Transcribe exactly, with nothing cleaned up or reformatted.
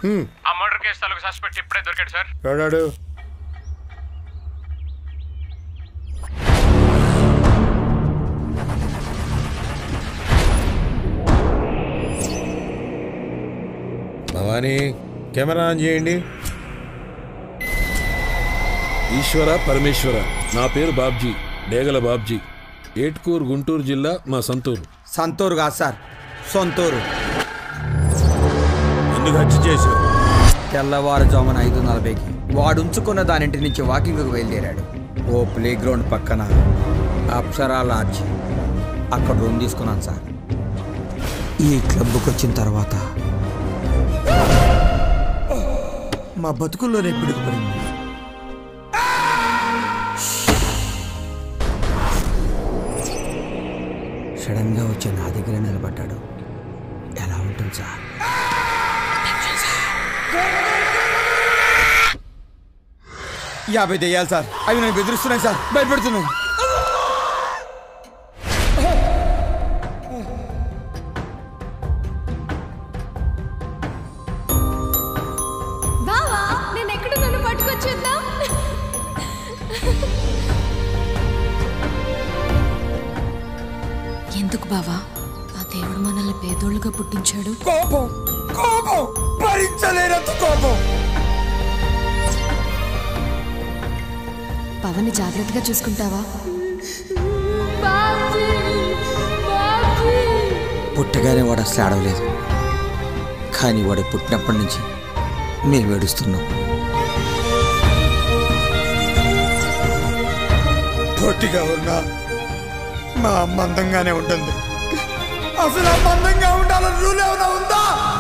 ఆ murder case తాలూకు suspect ఇప్పుడే దొరికాడు సార్. ఎవడాడు? భవానీ, కెమెరా ఆన్ చేయండి. ఈశ్వర పరమేశ్వర, నా పేరు బాబ్జీ, డేగల బాబ్జీ. ఏట్కూరు, గుంటూరు జిల్లా, మా సంతూరు. సంతూరు కాదు సార్, సొంతూరు. ఎందుకు హత్య చేశావు? తెల్లవారుజామున ఐదు నలభైకి వాడు ఉంచుకున్న దానింటి నుంచి వాకింగ్కు బయలుదేరాడు. ఓ ప్లే గ్రౌండ్ పక్కన అప్సరా లాడ్జ్, అక్కడ రూమ్ తీసుకున్నాను సార్. ఈ క్లబ్కి వచ్చిన తర్వాత మా బతుకుల్లోనే పిడుగుపడింది. సడన్ గా వచ్చి నా దగ్గర నిలబడ్డాడు. ఎలా ఉంటుంది సార్? యాభై దెయ్యాలి సార్, అవి నేను బెదిరిస్తున్నాయి సార్, భయపెడుతున్నాయి. ఎందుకు బావా ఆ దేవుడు మనల్ని పేదోళ్ళుగా పుట్టించాడు? కోపం కోపం భరించలేనంత కోపం. పవన్ని జాగ్రత్తగా చూసుకుంటావా? పుట్టగానే వాడు అసలు ఆడవలేదు, కానీ వాడు పుట్టినప్పటి నుంచి మేము ఏడుస్తున్నాం. పొట్టిగా ఉన్నా మా అమ్మ అందంగానే ఉంటుంది. అసలు అమ్మ అందంగా ఉండాలని రూల్ ఏమైనా ఉందా?